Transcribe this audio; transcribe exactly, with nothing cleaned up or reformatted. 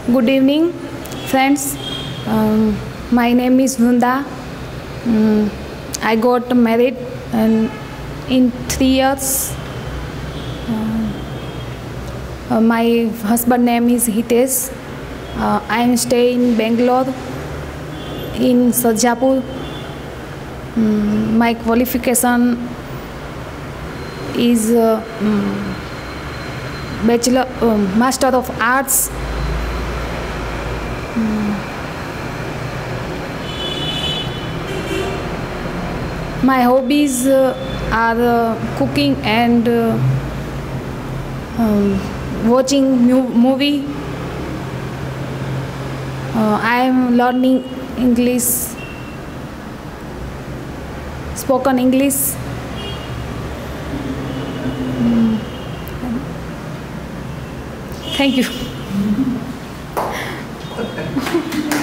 Good evening, friends. Um, my name is Vrunda. Um, I got married and in three years. Uh, uh, my husband name is Hitesh. Uh, I am staying in Bangalore, in Sarjapur. Um, my qualification is uh, um, Bachelor, um, Master of Arts. Um, my hobbies uh, are uh, cooking and uh, um, watching mu- movie. Uh, I am learning English, spoken English. Um, thank you.